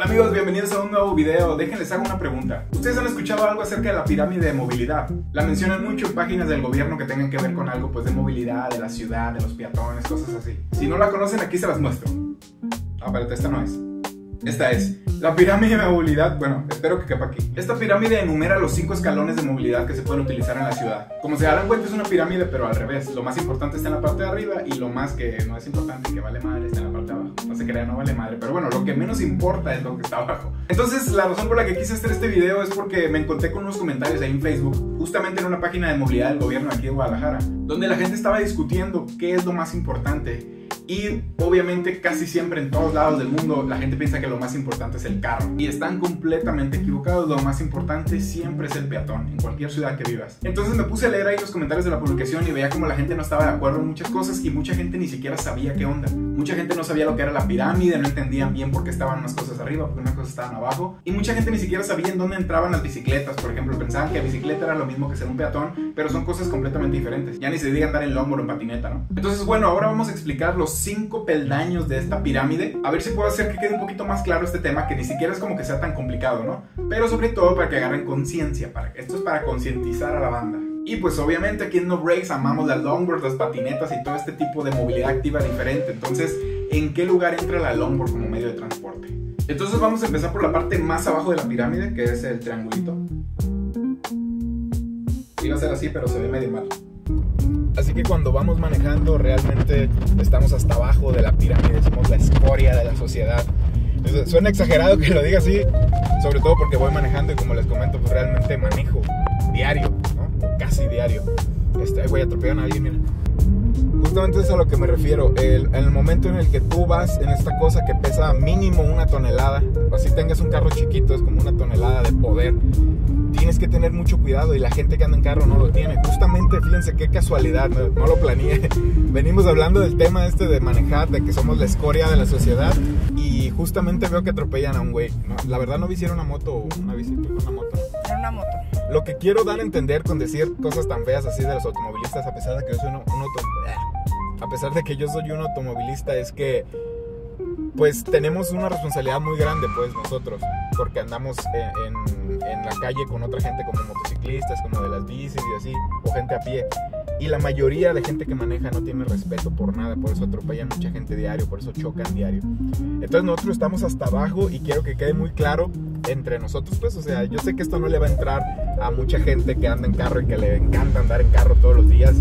Hola amigos, bienvenidos a un nuevo video. Déjenles hago una pregunta. ¿Ustedes han escuchado algo acerca de la pirámide de movilidad? La mencionan mucho en páginas del gobierno que tengan que ver con algo pues de movilidad, de la ciudad, de los peatones, cosas así. Si no la conocen, aquí se las muestro. Ah, espérate, esta no es. Esta es la pirámide de movilidad. Bueno, espero que quepa aquí. Esta pirámide enumera los 5 escalones de movilidad que se pueden utilizar en la ciudad. Como se darán cuenta, es una pirámide, pero al revés. Lo más importante está en la parte de arriba y lo más que no es importante y que vale madre está en la parte de abajo. No se crea, no vale madre, pero bueno, lo que menos importa es lo que está abajo. Entonces, la razón por la que quise hacer este video es porque me encontré con unos comentarios ahí en Facebook, justamente en una página de movilidad del gobierno aquí de Guadalajara, donde la gente estaba discutiendo qué es lo más importante. Y obviamente casi siempre en todos lados del mundo la gente piensa que lo más importante es el carro. Y están completamente equivocados. Lo más importante siempre es el peatón, en cualquier ciudad que vivas. Entonces me puse a leer ahí los comentarios de la publicación y veía como la gente no estaba de acuerdo en muchas cosas. Y mucha gente ni siquiera sabía qué onda. Mucha gente no sabía lo que era la pirámide, no entendían bien por qué estaban unas cosas arriba, por qué unas cosas estaban abajo. Y mucha gente ni siquiera sabía en dónde entraban las bicicletas. Por ejemplo, pensaban que la bicicleta era lo mismo que ser un peatón, pero son cosas completamente diferentes. Ya ni se diga andar en longboard o en patineta, ¿no? Entonces bueno, ahora vamos a explicar los 5 peldaños de esta pirámide. A ver si puedo hacer que quede un poquito más claro este tema, que ni siquiera es como que sea tan complicado, ¿no? Pero sobre todo para que agarren conciencia. Esto es para concientizar a la banda. Y pues obviamente aquí en No Breaks amamos las longboards, las patinetas y todo este tipo de movilidad activa diferente. Entonces, ¿en qué lugar entra la longboard como medio de transporte? Entonces vamos a empezar por la parte más abajo de la pirámide, que es el triangulito. Iba a ser así, pero se ve medio mal. Así que cuando vamos manejando realmente estamos hasta abajo de la pirámide, somos la escoria de la sociedad. Suena exagerado que lo diga así, sobre todo porque voy manejando y como les comento, pues realmente manejo diario, ¿no? O casi diario. Voy a atropellar a alguien, mira. Justamente es a lo que me refiero, en el momento en el que tú vas en esta cosa que pesa mínimo 1 tonelada, o así tengas un carro chiquito, es como 1 tonelada de poder, tienes que tener mucho cuidado y la gente que anda en carro no lo tiene. Justamente, fíjense qué casualidad, no lo planeé. Venimos hablando del tema de manejar, de que somos la escoria de la sociedad y justamente veo que atropellan a un güey, ¿no? La verdad no vi si era una moto o una bicicleta, una moto. Era una moto. Lo que quiero dar a entender con decir cosas tan feas así de los automovilistas, a pesar de que yo soy un automovilista, es que pues tenemos una responsabilidad muy grande pues nosotros, porque andamos en la calle con otra gente como motociclistas, como de las bicis y así, o gente a pie. Y la mayoría de gente que maneja no tiene respeto por nada, por eso atropellan mucha gente diario, por eso chocan diario. Entonces nosotros estamos hasta abajo y quiero que quede muy claro entre nosotros pues, o sea, yo sé que esto no le va a entrar a mucha gente que anda en carro y que le encanta andar en carro todos los días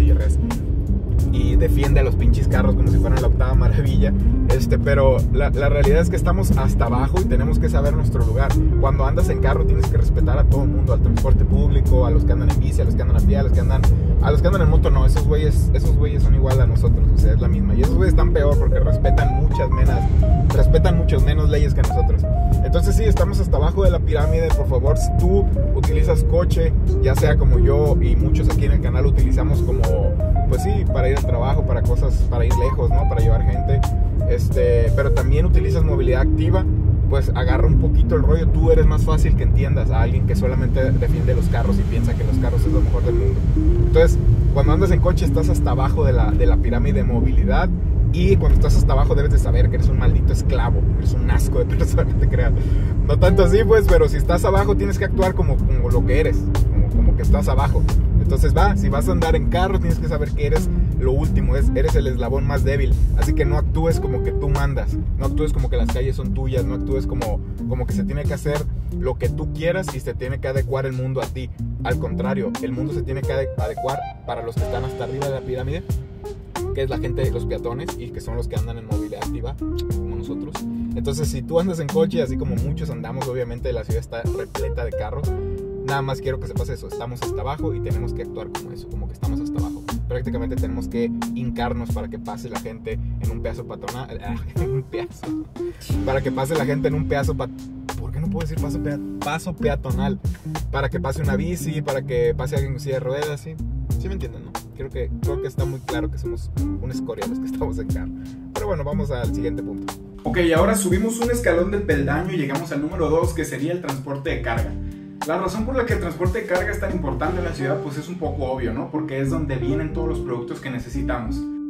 y defiende a los pinches carros como si fueran la octava maravilla, pero la realidad es que estamos hasta abajo y tenemos que saber nuestro lugar. Cuando andas en carro tienes que respetar a todo el mundo, al transporte público, a los que andan en bici, a los que andan a pie, a los que andan en moto. No, esos güeyes son igual a nosotros, o sea, es la misma. Y esos güeyes están peor porque respetan muchas menos leyes que nosotros. Entonces sí, estamos hasta abajo de la pirámide. Por favor, si tú utilizas coche, ya sea como yo y muchos aquí en el canal utilizamos como, pues sí, para ir al trabajo, para cosas, para ir lejos, ¿no? Para llevar gente, pero también utilizas movilidad activa, pues agarra un poquito el rollo. Tú eres más fácil que entiendas a alguien que solamente defiende los carros y piensa que los carros es lo mejor del mundo. Entonces, cuando andas en coche estás hasta abajo de la pirámide de movilidad. Y cuando estás hasta abajo debes de saber que eres un maldito esclavo, eres un asco de persona, te creas. No tanto así pues, pero si estás abajo tienes que actuar como lo que eres, como que estás abajo. Entonces si vas a andar en carro tienes que saber que eres lo último, eres el eslabón más débil. Así que no actúes como que tú mandas, no actúes como que las calles son tuyas, no actúes como que se tiene que hacer lo que tú quieras y se tiene que adecuar el mundo a ti. Al contrario, el mundo se tiene que adecuar para los que están hasta arriba de la pirámide, que es la gente, los peatones, y que son los que andan en movilidad activa, como nosotros. Entonces, si tú andas en coche, así como muchos andamos, obviamente la ciudad está repleta de carros. Nada más quiero que sepas eso, estamos hasta abajo y tenemos que actuar como eso, como que estamos hasta abajo. Prácticamente tenemos que hincarnos para que pase la gente en un pedazo peatonal, para que pase la gente en un pedazo ¿por qué no puedo decir paso peatonal? Para que pase una bici, para que pase alguien con silla de ruedas, ¿sí? ¿Sí me entienden, no? Creo que está muy claro que somos una escoria los que estamos en carro. Pero bueno, vamos al siguiente punto. Ok, ahora subimos un escalón del peldaño y llegamos al número 2, que sería el transporte de carga. La razón por la que el transporte de carga es tan importante en la ciudad pues es un poco obvio, ¿no? Porque es donde vienen todos los productos que necesitamos.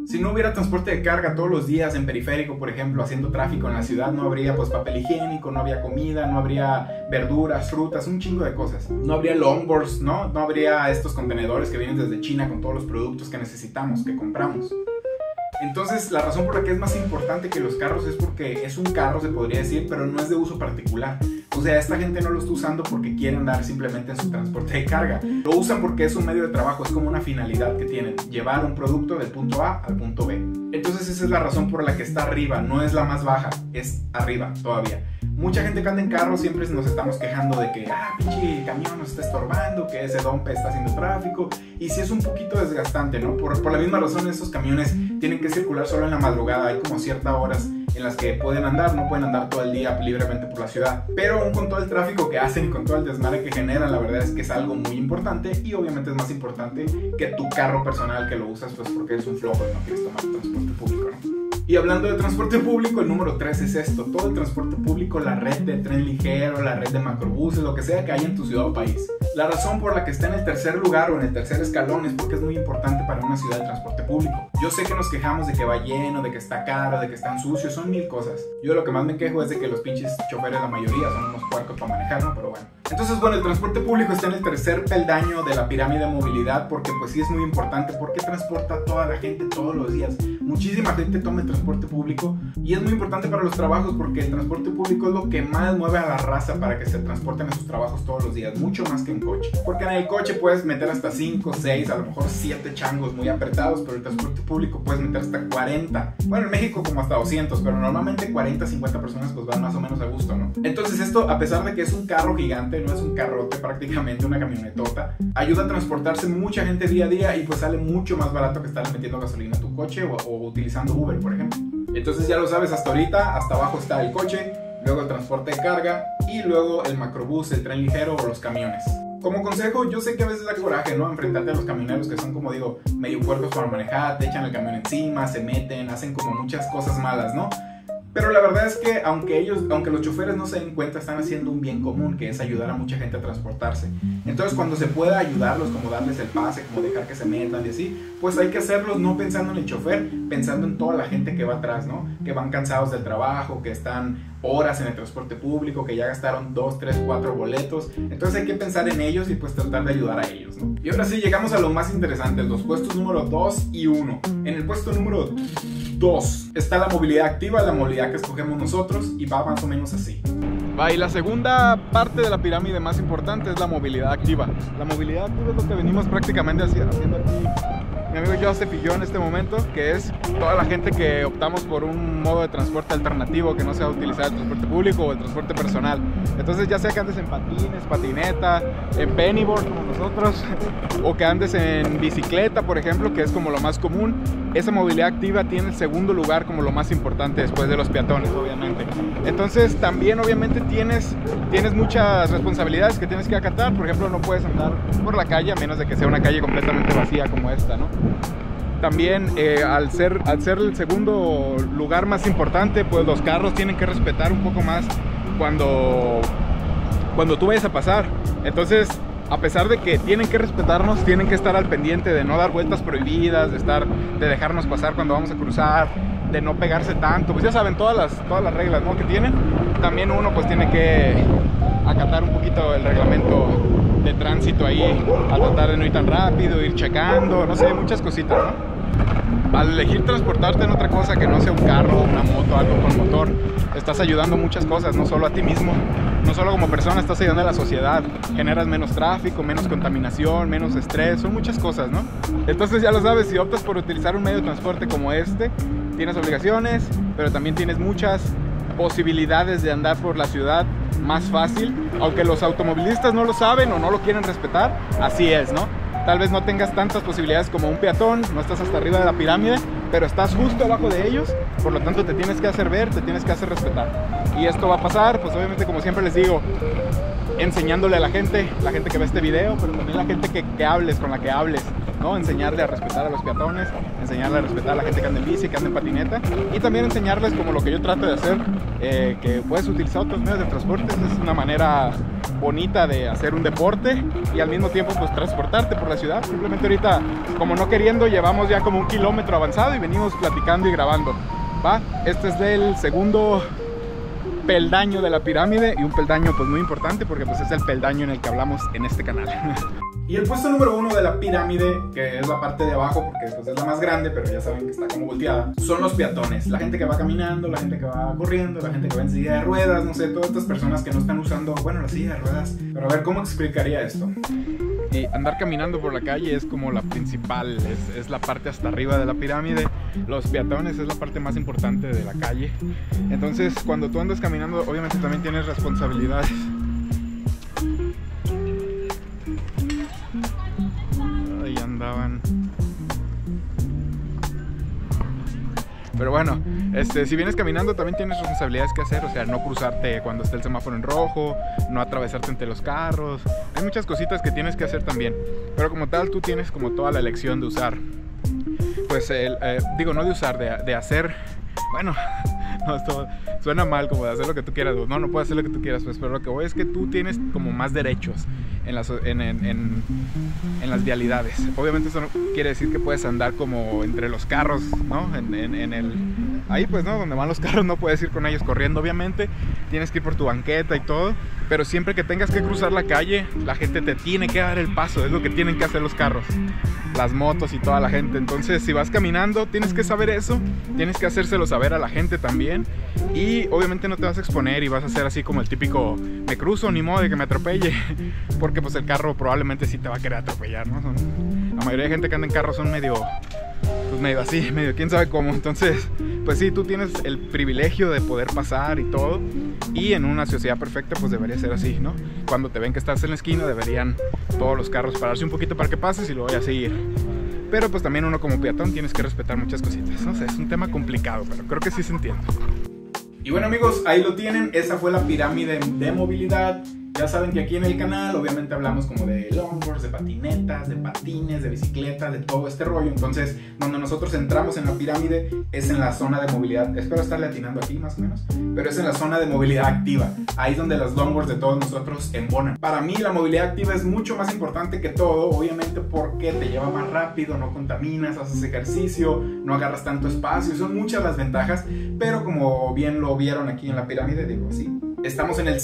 Si no hubiera transporte de carga todos los días en periférico, por ejemplo, haciendo tráfico en la ciudad, no habría pues papel higiénico, no habría comida, no habría verduras, frutas, un chingo de cosas. No habría longboards, ¿no? No habría estos contenedores que vienen desde China con todos los productos que necesitamos, que compramos. Entonces, la razón por la que es más importante que los carros es porque es un carro, se podría decir, pero no es de uso particular. O sea, esta gente no lo está usando porque quiere andar simplemente en su transporte de carga. Lo usan porque es un medio de trabajo, es como una finalidad que tienen, llevar un producto del punto A al punto B. Entonces, esa es la razón por la que está arriba, no es la más baja, es arriba todavía. Mucha gente que anda en carro siempre nos estamos quejando de que, pinche camión nos está estorbando, que ese dompe está haciendo tráfico. Y sí es un poquito desgastante, ¿no? Por la misma razón, estos camiones tienen que circular solo en la madrugada. Hay como ciertas horas en las que pueden andar, no pueden andar todo el día libremente por la ciudad. Pero aún con todo el tráfico que hacen y con todo el desmadre que generan, la verdad es que es algo muy importante. Y obviamente es más importante que tu carro personal que lo usas pues porque eres un flojo y no quieres tomar transporte público, ¿no? Y hablando de transporte público, el número 3 es esto: todo el transporte público, la red de tren ligero, la red de macrobuses, lo que sea que haya en tu ciudad o país. La razón por la que está en el tercer lugar o en el tercer escalón es porque es muy importante para una ciudad el transporte público. Yo sé que nos quejamos de que va lleno, de que está caro, de que están sucios, son mil cosas. Yo lo que más me quejo es de que los pinches choferes, la mayoría, son unos puercos para manejar, ¿no? Pero bueno. Entonces, bueno, el transporte público está en el tercer peldaño de la pirámide de movilidad porque pues sí es muy importante, porque transporta a toda la gente todos los días. Muchísima gente toma el transporte público y es muy importante para los trabajos porque el transporte público es lo que más mueve a la raza para que se transporten a sus trabajos todos los días, mucho más que en coche. Porque en el coche puedes meter hasta 5, 6, a lo mejor 7 changos muy apretados, pero el transporte público puedes meter hasta 40. Bueno, en México como hasta 200, pero normalmente 40, 50 personas pues van más o menos a gusto, ¿no? Entonces esto, a pesar de que es un carro gigante, no es un carrote, prácticamente una camionetota, ayuda a transportarse mucha gente día a día y pues sale mucho más barato que estar metiendo gasolina a tu coche o utilizando Uber, por ejemplo. Entonces ya lo sabes, hasta ahorita, hasta abajo está el coche, luego el transporte de carga y luego el macrobús, el tren ligero o los camiones. Como consejo, yo sé que a veces da coraje, ¿no? Enfrentarte a los camioneros que son, como digo, medio puercos para manejar, te echan el camión encima, se meten, hacen como muchas cosas malas, ¿no? Pero la verdad es que aunque los choferes no se den cuenta, están haciendo un bien común, que es ayudar a mucha gente a transportarse. Entonces cuando se pueda ayudarlos, como darles el pase, como dejar que se metan y así, pues hay que hacerlos no pensando en el chofer, pensando en toda la gente que va atrás, ¿no? Que van cansados del trabajo, que están horas en el transporte público, que ya gastaron 2, 3, 4 boletos. Entonces hay que pensar en ellos y pues tratar de ayudar a ellos, ¿no? Y ahora sí llegamos a lo más interesante, los puestos número 2 y 1. En el puesto número 2 está la movilidad activa, la movilidad que escogemos nosotros, y va más o menos así. Y la segunda parte de la pirámide más importante es la movilidad activa. La movilidad activa es lo que venimos prácticamente haciendo aquí mi amigo Joseph y yo en este momento, que es toda la gente que optamos por un modo de transporte alternativo que no sea utilizar el transporte público o el transporte personal. Entonces ya sea que andes en patines, patineta, en pennyboard como nosotros, o que andes en bicicleta, por ejemplo, que es como lo más común, esa movilidad activa tiene el segundo lugar como lo más importante después de los peatones, obviamente. Entonces también obviamente tienes muchas responsabilidades que tienes que acatar. Por ejemplo, no puedes andar por la calle a menos de que sea una calle completamente vacía como esta, ¿no? También al ser el segundo lugar más importante, pues los carros tienen que respetar un poco más cuando tú vayas a pasar. Entonces, a pesar de que tienen que respetarnos, tienen que estar al pendiente de no dar vueltas prohibidas, de dejarnos pasar cuando vamos a cruzar, de no pegarse tanto. Pues ya saben todas las reglas, ¿no?, que tienen. También uno pues tiene que acatar un poquito el reglamento de tránsito ahí, a tratar de no ir tan rápido, ir checando, no sé, muchas cositas, ¿no? Al elegir transportarte en otra cosa que no sea un carro, una moto, algo con motor, estás ayudando muchas cosas, no solo a ti mismo, no solo como persona, estás ayudando a la sociedad. Generas menos tráfico, menos contaminación, menos estrés, son muchas cosas, ¿no? Entonces ya lo sabes, si optas por utilizar un medio de transporte como este, tienes obligaciones, pero también tienes muchas posibilidades de andar por la ciudad más fácil. Aunque los automovilistas no lo saben o no lo quieren respetar, así es, ¿no? Tal vez no tengas tantas posibilidades como un peatón, no estás hasta arriba de la pirámide, pero estás justo abajo de ellos, por lo tanto te tienes que hacer ver, te tienes que hacer respetar. Y esto va a pasar, pues obviamente, como siempre les digo, enseñándole a la gente que ve este video, pero también la gente que hables, con la que hables, ¿no? Enseñarle a respetar a los peatones, enseñarle a respetar a la gente que anda en bici, que anda en patineta, y también enseñarles, como lo que yo trato de hacer, que puedes utilizar otros medios de transporte. Es una manera bonita de hacer un deporte y al mismo tiempo pues transportarte por la ciudad. Simplemente ahorita, como no queriendo, llevamos ya como 1 kilómetro avanzado y venimos platicando y grabando. ¿Va? Este es del segundo peldaño de la pirámide y un peldaño pues muy importante porque pues es el peldaño en el que hablamos en este canal. Y el puesto número 1 de la pirámide, que es la parte de abajo porque pues es la más grande, pero ya saben que está como volteada, son los peatones. La gente que va caminando, la gente que va corriendo, la gente que va en silla de ruedas, no sé, todas estas personas que no están usando, bueno, la silla de ruedas. Pero a ver, ¿cómo explicaría esto? Y andar caminando por la calle es como la principal, es la parte hasta arriba de la pirámide. Los peatones es la parte más importante de la calle. Entonces, cuando tú andas caminando, obviamente también tienes responsabilidades. Ahí andaban. Pero bueno, si vienes caminando también tienes responsabilidades que hacer, o sea, no cruzarte cuando esté el semáforo en rojo, no atravesarte entre los carros. Hay muchas cositas que tienes que hacer también, pero como tal tú tienes como toda la elección de usar, pues, digo, no de usar, de hacer, bueno, no, esto suena mal como de hacer lo que tú quieras, no puedes hacer lo que tú quieras, pues, pero lo que voy es que tú tienes como más derechos en las vialidades. Obviamente eso no quiere decir que puedes andar como entre los carros, ¿no? Ahí pues, ¿no? Donde van los carros no puedes ir con ellos corriendo, obviamente. Tienes que ir por tu banqueta y todo. Pero siempre que tengas que cruzar la calle, la gente te tiene que dar el paso. Es lo que tienen que hacer los carros, las motos y toda la gente. Entonces, si vas caminando, tienes que saber eso. Tienes que hacérselo saber a la gente también. Y obviamente no te vas a exponer y vas a ser así como el típico me cruzo, ni modo de que me atropelle. Porque pues el carro probablemente sí te va a querer atropellar, ¿no? La mayoría de gente que anda en carro son medio así, medio quién sabe cómo. Entonces, pues sí, tú tienes el privilegio de poder pasar y todo. Y en una sociedad perfecta pues debería ser así, ¿no? Cuando te ven que estás en la esquina deberían todos los carros pararse un poquito para que pases y luego ya seguir. Pero pues también uno como peatón tienes que respetar muchas cositas. No sé, es un tema complicado, pero creo que sí se entiende. Y bueno amigos, ahí lo tienen. Esa fue la pirámide de movilidad. Ya saben que aquí en el canal obviamente hablamos como de longboards, de patinetas, de patines, de bicicletas, de todo este rollo. Entonces, donde nosotros entramos en la pirámide es en la zona de movilidad. Espero estarle atinando aquí más o menos, pero es en la zona de movilidad activa. Ahí es donde los longboards de todos nosotros embonan. Para mí la movilidad activa es mucho más importante que todo, obviamente porque te lleva más rápido, no contaminas, haces ejercicio, no agarras tanto espacio. Son muchas las ventajas, pero como bien lo vieron aquí en la pirámide, digo así, estamos en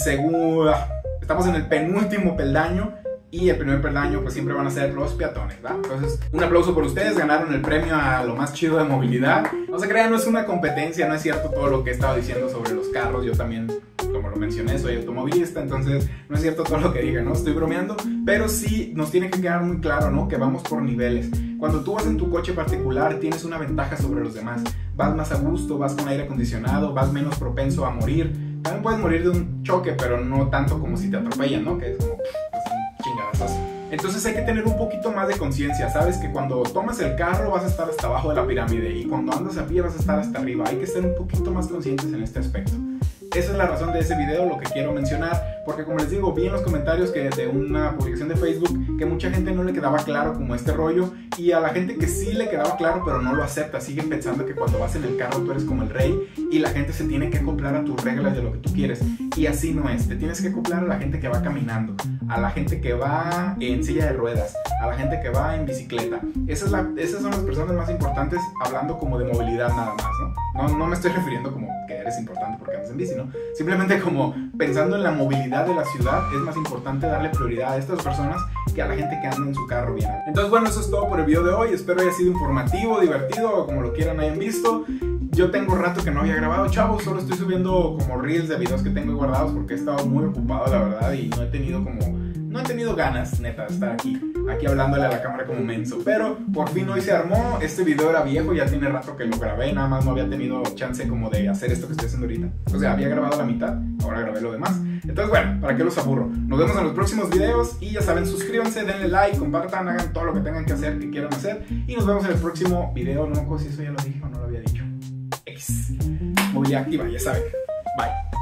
el penúltimo peldaño y el primer peldaño pues siempre van a ser los peatones, ¿va? Entonces, un aplauso por ustedes, ganaron el premio a lo más chido de movilidad. No se crean, no es una competencia, no es cierto todo lo que he estado diciendo sobre los carros. Yo también, como lo mencioné, soy automovilista, entonces no es cierto todo lo que diga, ¿no? Estoy bromeando, pero sí nos tiene que quedar muy claro, ¿no? Que vamos por niveles. Cuando tú vas en tu coche particular tienes una ventaja sobre los demás. Vas más a gusto, vas con aire acondicionado, vas menos propenso a morir. También puedes morir de un choque, pero no tanto como si te atropellan, ¿no? Que es como un chingadazo. Entonces hay que tener un poquito más de conciencia. Sabes que cuando tomas el carro vas a estar hasta abajo de la pirámide y cuando andas a pie vas a estar hasta arriba. Hay que ser un poquito más conscientes en este aspecto. Esa es la razón de ese video, lo que quiero mencionar, porque como les digo, vi en los comentarios que de una publicación de Facebook que mucha gente no le quedaba claro como este rollo, y a la gente que sí le quedaba claro pero no lo acepta, siguen pensando que cuando vas en el carro tú eres como el rey y la gente se tiene que acoplar a tus reglas de lo que tú quieres, y así no es. Te tienes que acoplar a la gente que va caminando, a la gente que va en silla de ruedas, a la gente que va en bicicleta. Esas son las personas más importantes, hablando como de movilidad nada más, ¿no? No me estoy refiriendo como que eres importante porque andas en bici, ¿no? Simplemente como pensando en la movilidad de la ciudad, es más importante darle prioridad a estas personas que a la gente que anda en su carro bien. Entonces bueno, eso es todo por el video de hoy. Espero haya sido informativo, divertido o como lo quieran hayan visto. Yo tengo rato que no había grabado, chavos, solo estoy subiendo como reels de videos que tengo guardados porque he estado muy ocupado, la verdad, y no he tenido ganas, neta, de estar aquí hablándole a la cámara como menso. Pero por fin hoy se armó. Este video era viejo, ya tiene rato que lo grabé, nada más no había tenido chance como de hacer esto que estoy haciendo ahorita. O sea, había grabado la mitad, ahora grabé lo demás. Entonces bueno, ¿para qué los aburro? Nos vemos en los próximos videos y ya saben, suscríbanse, denle like, compartan, hagan todo lo que tengan que hacer, que quieran hacer, y nos vemos en el próximo video. No me acuerdo si eso ya lo dije o no lo había dicho. Movilidad activa, ya saben. Bye.